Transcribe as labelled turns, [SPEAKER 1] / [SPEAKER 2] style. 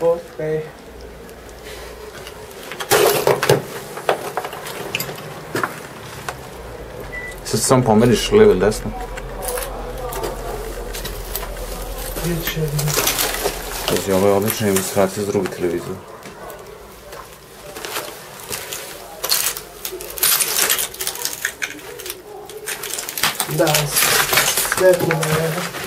[SPEAKER 1] Okej.
[SPEAKER 2] Sad samo pomeriš lijevo ili desno. Pazi, ovo je odlično, ima se vratiti s drugi televizor.
[SPEAKER 1] Da, svetlo na